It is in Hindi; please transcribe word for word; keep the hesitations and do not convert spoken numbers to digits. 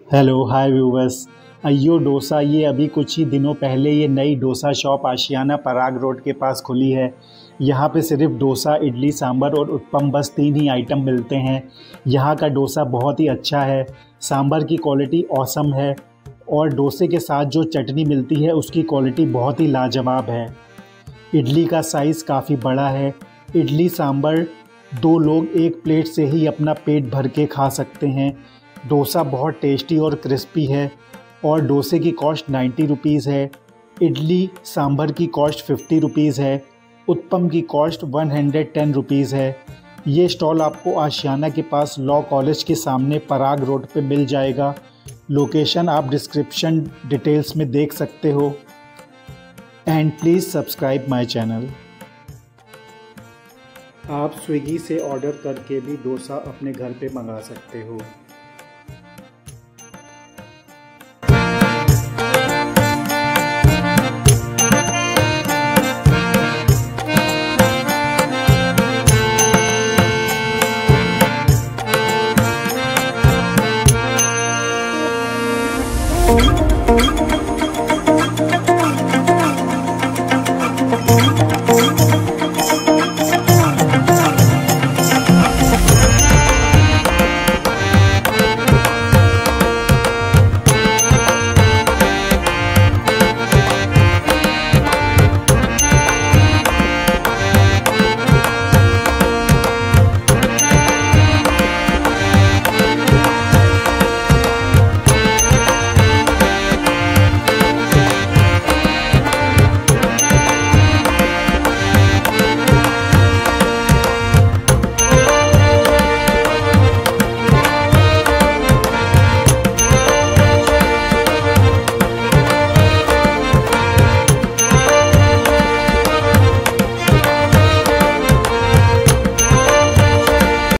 Hello hi viewers. अय्यो डोसा ये अभी कुछ ही दिनों पहले ये नई डोसा शॉप आशियाना पराग रोड के पास खुली है। यहाँ पे सिर्फ डोसा, इडली, सांभर और उत्पम बस तीन ही आइटम मिलते हैं। यहाँ का डोसा बहुत ही अच्छा है, सांभर की क्वालिटी औसम है और डोसे के साथ जो चटनी मिलती है उसकी क्वालिटी बहुत ही लाजवाब है। इडली का साइज़ काफ़ी बड़ा है। इडली सांभर दो लोग एक प्लेट से ही अपना पेट भर के खा सकते हैं। डोसा बहुत टेस्टी और क्रिस्पी है और डोसे की कॉस्ट नाइन्टी रुपीज़ है। इडली सांभर की कॉस्ट फिफ्टी रुपीज़ है। उत्पम की cost one hundred ten rupees है। ये स्टॉल आपको आशियाना के पास लॉ कॉलेज के सामने पराग रोड पे मिल जाएगा। लोकेशन आप डिस्क्रिप्शन डिटेल्स में देख सकते हो। And please subscribe my channel. आप स्विगी से ऑर्डर करके भी डोसा अपने घर पे मंगा सकते हो। Oh